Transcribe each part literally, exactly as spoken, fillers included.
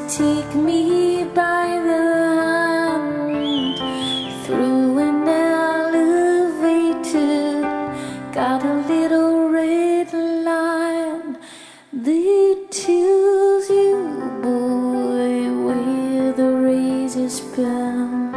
take me by the hand through an elevator. Got a little red line that tells you, boy, where the razor's been.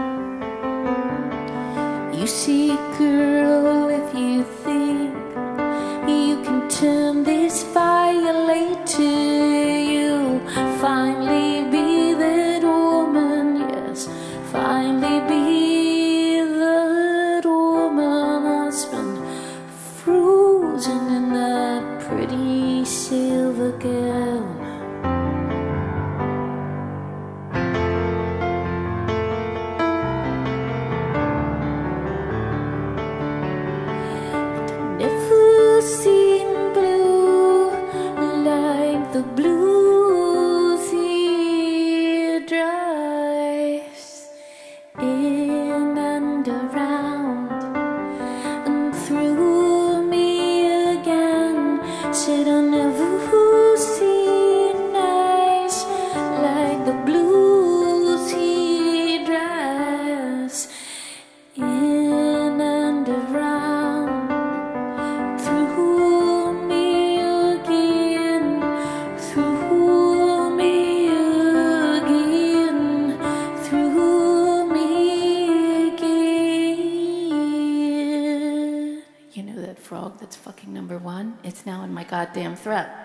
You see, girl, if you think you can turn this fire later, you'll finally be that woman. Yes, finally be that woman that's been frozen in that pretty silver gown. Never seen blue like the blues he drives in and around and through me again. Said I never seen eyes like the blues he drives in and around. Through me again, through me again, through me again. You know that frog that's fucking number one? It's now in my goddamn throat.